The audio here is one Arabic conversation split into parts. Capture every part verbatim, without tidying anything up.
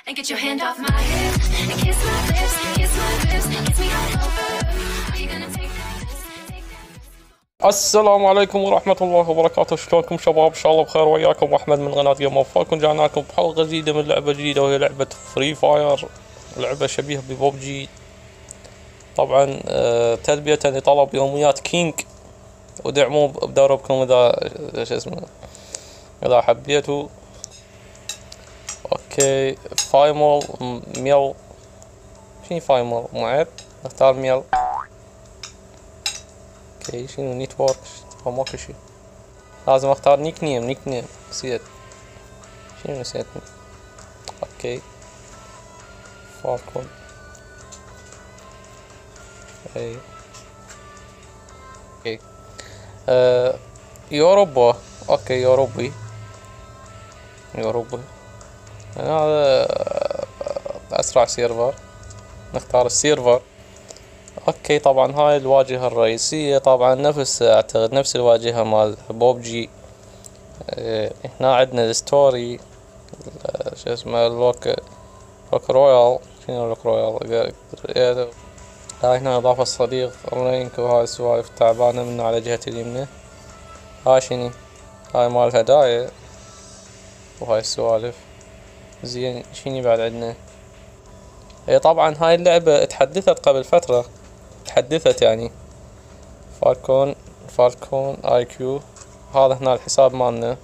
And get your hand off my hip and kiss my lips, kiss my lips, kiss me all over. Are you gonna take that risk? Take that risk? السلام عليكم ورحمة الله وبركاته. شلونكم شباب؟ إن شاء الله بخير. وياكم أحمد من قناة جيم اوف فالكون. جانا لكم بحلقة جديدة من لعبة جديدة وهي لعبة فري فاير، لعبة شبيهة ببوبجي. طبعا آه تلبية لطلب يوميات كينج، ودعموه بدربكم إذا شو اسمه إذا حبيتوا. اوكي فايمول ميل، شنو فايمول معب؟ نختار ميل. اوكي شنو نيتورك؟ هو ماكو شي، لازم اختار نيك نيم. نيك نيم نسيت شنو نسيت. اوكي فالكون اي اوكي آه يوروبا. اوكي يوروبي يوروبي هذا اسرع سيرفر، نختار السيرفر. اوكي طبعا هاي الواجهة الرئيسية، طبعا نفس اعتقد نفس الواجهة مال بوبجي. اه هنا عندنا الستوري شو اسمه لوك لوك رويال. شنو لوك رويال؟ هاي هنا اضافة الصديق الرينك وهاي السوالف تعبانة من على جهة اليمنى. هاي شني؟ هاي مال الهدايا وهاي السوالف. زين شني بعد عندنا؟ هي طبعا هاي اللعبة تحدثت قبل فترة، تحدثت يعني. فالكون فالكون اي كيو، هذا هنا الحساب مالنا.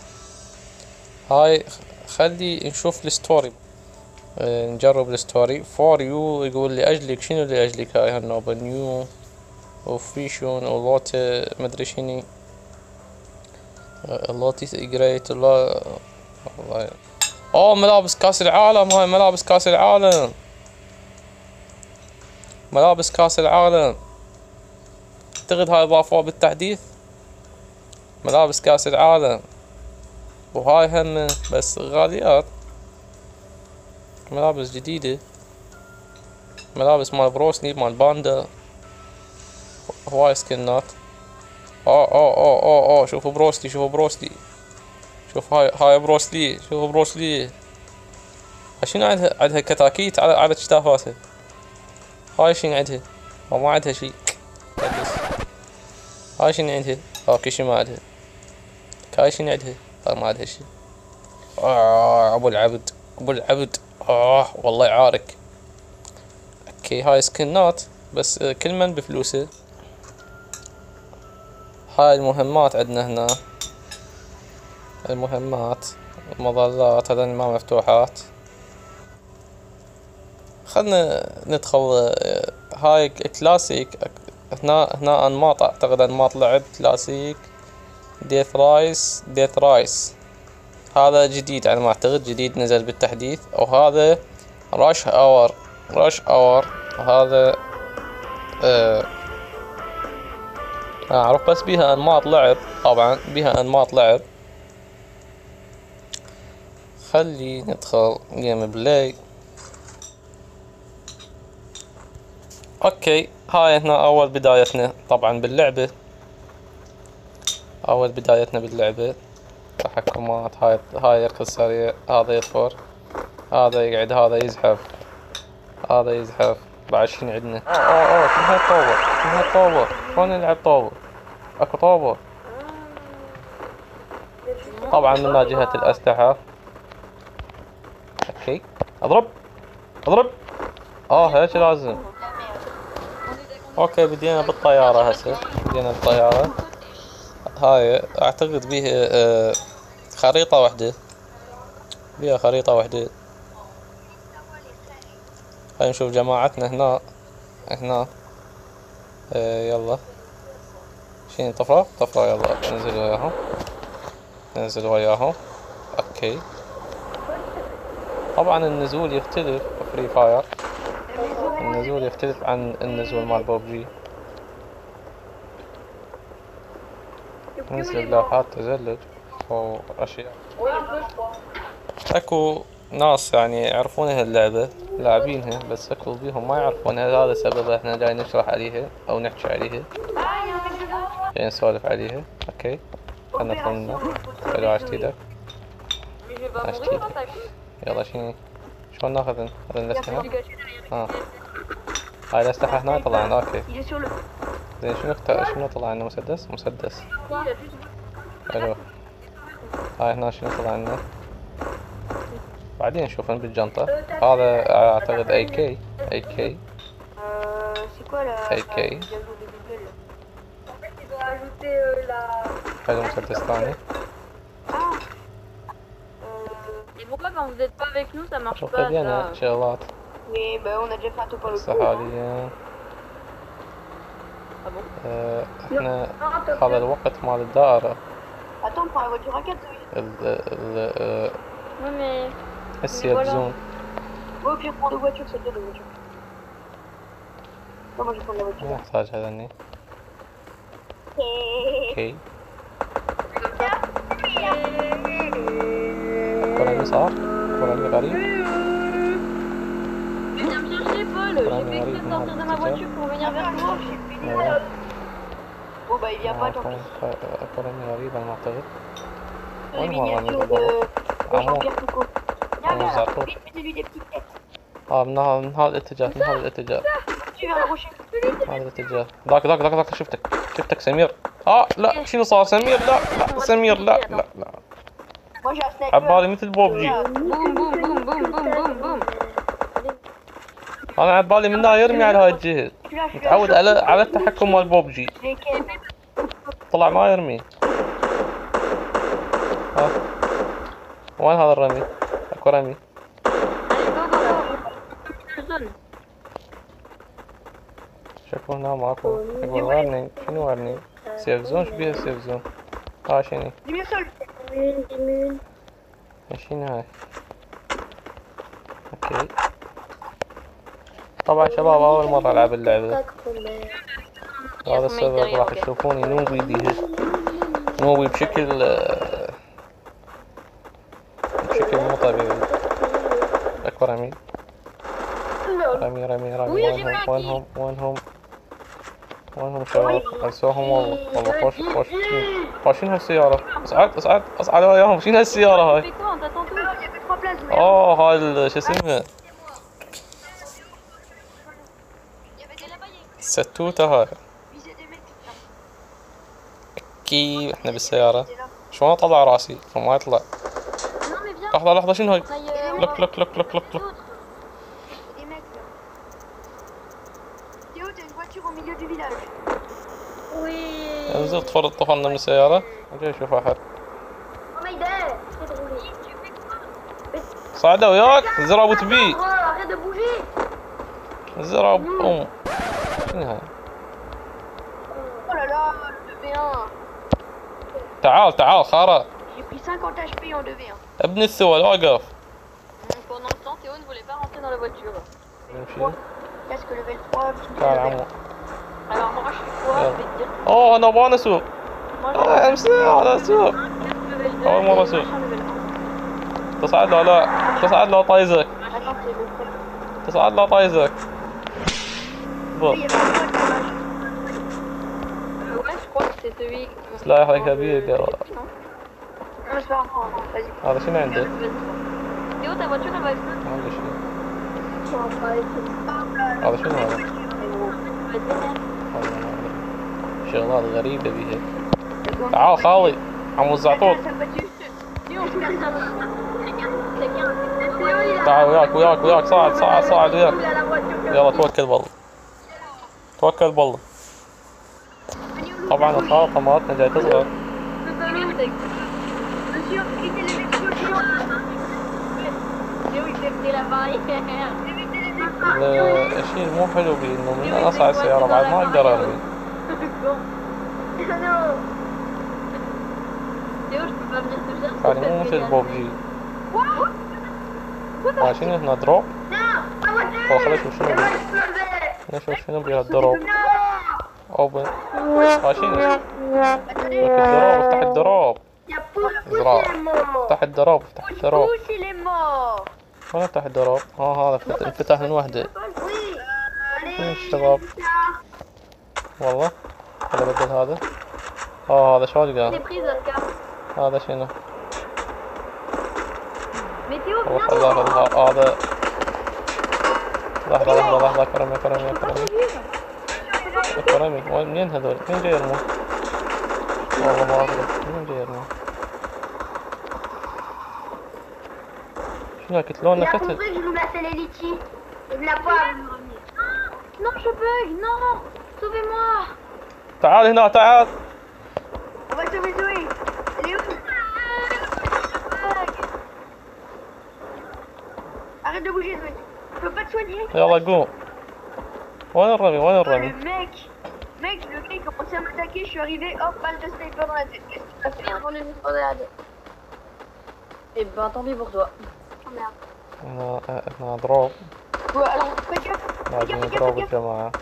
هاي خلي نشوف الستوري، اه نجرب الستوري. فور يو يقول لأجلك. شنو لأجلك؟ هاي هالنوبة نيو وفيشون ولوت مدري شني لوتي جريت. الله والله. اوه ملابس كاس العالم، هاي ملابس كاس العالم، ملابس كاس العالم. اعتقد هاي اضافوها بالتحديث، ملابس كاس العالم. وهاي هم بس غاليات، ملابس جديدة، ملابس مال بروسلي مال باندا. هواي سكنات. اوه اوه اوه اوه اوه شوفوا بروسلي، شوفوا بروسلي، شوف هاي هاي بروسلي، شوفوا بروسلي. شنو عندها؟ عندها كتاكيت على على كتافاتها. هاي شنو عندها؟ او ما عندها شي. هاي شنو عندها؟ اوكي شي ما عندها. هاي شنو عندها؟ اه ما عندها شي. اه ابو العبد ابو العبد. اه والله يعارك. اوكي هاي سكنات بس كل من بفلوسه. هاي المهمات عندنا هنا، المهمات المظلات هذين ما مفتوحات. خلنا ندخل. هاي كلاسيك. هنا هنا انماط، اعتقد انماط لعب كلاسيك. ديث رايس ديث رايس هذا جديد على ما اعتقد، جديد نزل بالتحديث. او هذا راش اور راش اور هذا آه اعرف بس بيها انماط لعب، طبعا بيها انماط لعب. خلي ندخل جيم بلاي. اوكي هاي هنا اول بدايتنا طبعا باللعبة، اول بدايتنا باللعبة. تحكمات هاي هاي يركض سريع، هذا يطفر، هذا يقعد، هذا يزحف، هذا يزحف. بعد شنو عندنا؟ اوه اوه اوه شنو هالطوبة؟ شنو هالطوبة؟ شلون نلعب طوبة؟ اكو طوبة. طبعا من جهة الاسلحة. اوكي اضرب اضرب. اه هيك لازم. اوكي بدينا بالطيارة هسه، بدينا بالطيارة. هاي اعتقد بيها آه خريطة وحدة، بيها خريطة وحدة. خلينا نشوف جماعتنا هنا هنا. آه يلا شين طفرة طفرة. يلا ننزل وياهم، ننزل وياهم. اوكي طبعا النزول يختلف فري فاير، النزول يختلف عن النزول مال بوبجي. ننزل لوحات تزلج واشياء. اكو ناس يعني يعرفون هاللعبة لاعبينها، بس اكو بيهم ما يعرفونها. هذا سبب احنا جاي نشرح عليها او نحكي عليها، جاي نسولف عليها. اوكي خلنا ندخل منها. حلو عشت ايدك عشت ايدك. يلا شنو شلون ناخذ هذا Il y a الأسلحة؟ celui caché derrière. اه هاي الأسلحة هنا طلعنا اوكي. Il est sur le. زين شنو اخت- شنو طلع لنا؟ مسدس؟ مسدس Il a juste. حلو. هاي هنا شنو طلع لنا؟ بعدين نشوفن بالجنطة. هذا اعتقد اي كي اي كي Euh, c'est quoi la. اي كي. la zone de Google, là. En fait, il doit ajouter euh, la. حلو مسدس ثاني. Ah euh, Et pourquoi quand vous êtes pas avec nous ça marche شوف pas لنا ça شغلات. Oui, bah on a déjà fait un top هسه au حاليا Ah bon آه، احنا Non, top هذا الوقت مال الدائرة. Attends, prends la voiture à quatre, oui. ال- ال- آه، Oui mais... السيف voilà. زون. Ouais, au pire, prends deux voitures, c'est bien deux voitures. Non, moi je vais prendre la voiture. ما يحتاج هذني. اوكي. كرامي صار؟ كرامي غريب. Viens me chercher Paul, j'ai fait exprès de sortir de ma voiture pour venir vers toi. ايوه. Bon, bah il vient pas, tant كرامي pis. كرامي غريب انا اعتقد. Les وين هو الرمي miniatures بالضبط؟ de عمو. Jean-Pierre Foucault. Viens, عمو viens, زعتر. vite, mettez-lui des petites têtes. اه من هذا من هذا الاتجاه من هذا الاتجاه. Tu vers le rocher. هذا الاتجاه. ذاك ذاك ذاك ذاك شفتك شفتك سمير. اه لا شنو صار سمير؟ لا لا سمير لا لا لا. Moi j'ai un sniper. عبالي مثل بوبجي. Boum boum boum boum boum boum boum. انا عبالي منها يرمي على هاي الجهة. Celui-là, je suis متعود على على التحكم مال بوبجي. lesquels. طلع ما يرمي. ها وين هذا الرمي؟ اكو رمي. Allez go go go. Zone. شكو هنا ماكو. يقول ورني شنو ورني؟ سيف زون شو بيها سيف زون؟ ها شنو؟ Dis mieux sol. شنو هاي؟ اوكي. طبعا شباب اول مرة العب اللعبة. هذا السبب راح تشوفوني نوبي بيها. نوبي بشكل آه، بشكل مو طبيعي. اكو رمي. رمي رمي رمي وينهم وينهم وينهم وينهم شباب؟ هسوهم والله والله خوش خوش خوش شنو هالسيارة؟ اصعد اصعد اصعد وياهم شنو هالسيارة Tu هاي؟ fais quoi? On t'attend tous. Il y avait trois places. mais- اوه هاي ال- شو اسمها؟ Il y avait des là-bas, il y avait الستوتة هاي. visé des mecs. كي احنا بالسيارة. C'est là. شلون اطلع راسي؟ ما يطلع. Non mais viens. لحظة لحظة شنو هاي؟ On aille, euh, لك لك لك لك لك لك. Des mecs là. Théo, t'as une voiture au milieu du village. Oui. انزل طفر طفرنا من السيارة. جاي اشوف احد. Oh my god. C'est drôle. Tu fais quoi? صعدة وياك زرابة بي. Oh, arrête de bouger. زراب ام. شنو هاي؟ Oh là là, le deux v un. تعال تعال خارة. J'ai pris cinquante H P en deux v un. ابن الثول اوقف. Pendant ce temps, Théo ne voulait pas rentrer dans la voiture. نمشي. Casque level trois, pistolet تعال level عمو. Alors moi je suis quoi? Je vais te dire. اوه انا ابغى اسوق. Moi آه، امسك انا اسوق. level أول مرة أسوق. تصعد لا لا تصعد لا طايزك. Attends, c'est le premier. تصعد لا طايزك. Il بط. y avait un pote là-bas. Ouais, je crois que c'est celui. سلاح كبير قال. Non, mais c'est pas grave, vas-y. هذا شنو عنده؟ Théo, ta voiture elle va exploser. ما عنده شيء. هذا شنو هذا؟ Elle va être vénère. هذا ما أدري. شغلات غريبة بيها. تعال خالي عمو الزعطوط. تعال وياك وياك وياك صعد صعد صعد وياك. يلا توكل بالله. توكل بالله. طبعا الخارطة مالتنا جاي تصغر. الشيء المو حلو بيه انه من انا اصعد السيارة بعد ما اقدر ارمي. يعني مو مثل بوبجي. ها شنو هنا دروب؟ هو خلينا نشوف شنو بيه. نشوف شنو بيه الدروب. اوبن. ها شنو؟ الدروب افتح الدروب. زراعة. افتح الدروب افتح الدروب. وين افتح الدروب؟ ها هذا فتح انفتح من وحدة. وين الشباب؟ والله هذا بدل هذا. اه هذا شو لقى؟ هذا شنو؟ والله خذ هذا هذا لحظة لحظة لحظة كرمي كرمي كرمي كرمي وين منين هذول؟ مين جاي يرمون؟ والله ما أدري مين جاي يرمون؟ شنو قتلونا Il a قتل؟ compris que je nous laissais les litchis. Il ne l'a pas. Non, je bug, non. Sauvez-moi. تعال هنا تعال. On va sauver Zoé. Elle est où? Arrête de bouger, Zoé. Je peux pas te soigner. يلا قوم. وين الرمي وين Oh, الرمي؟ le mec. Mec, le mec commençait à m'attaquer. Je suis arrivé, hop, balle de sniper dans la tête. Qu'est-ce que tu as fait? On est une grenade. Eh ben, tant pis pour toi. Oh merde. هنا هنا دروب. Ouais, alors, fais gaffe. لازم نضرب الجماعة.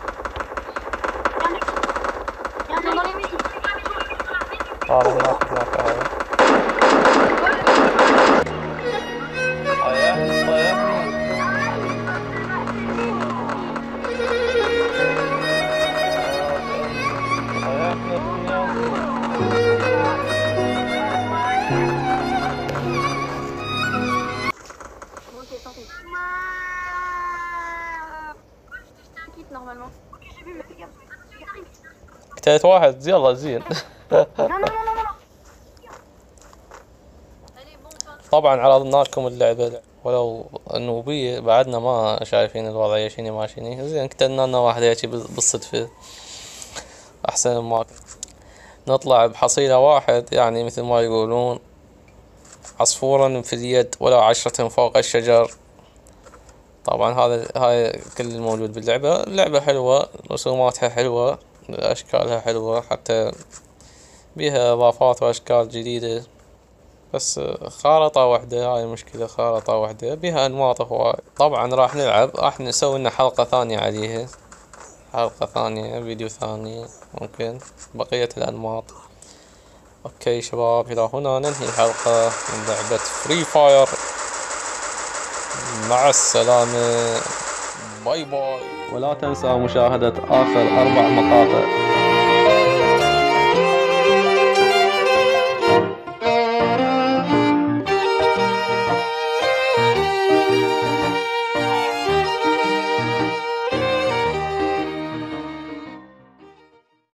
Il y a un mec dans les murs. صار هناك هناك هذا. طيح طيح. طيحنا الدنيا. Ok, tant pis. C'est un kit normalement. Ok, j'ai vu, mais fais gaffe. قتلت واحد يلا زين. Non, non, non, non, non. Allez, bon, fin. طبعا عرضنا لكم اللعبة ولو انه بي بعدنا ما شايفين الوضع يشيني ماشيني زين قتلنا لنا واحد هيك بالصدفة احسن ما نطلع بحصيلة واحد يعني مثل ما يقولون عصفورا في اليد ولا عشرة فوق الشجر. طبعا هذا هاي كل الموجود باللعبة. اللعبة حلوة رسوماتها حلوة اشكالها حلوة حتى بيها اضافات واشكال جديدة بس خارطة واحدة هاي المشكلة خارطة واحدة بيها انماط هواي. طبعا راح نلعب راح نسوي لنا حلقة ثانية عليها حلقة ثانية فيديو ثاني ممكن بقية الانماط. اوكي شباب الى هنا ننهي الحلقة من لعبة فري فاير. مع السلامة باي باي. ولا تنسى مشاهدة اخر اربع مقاطع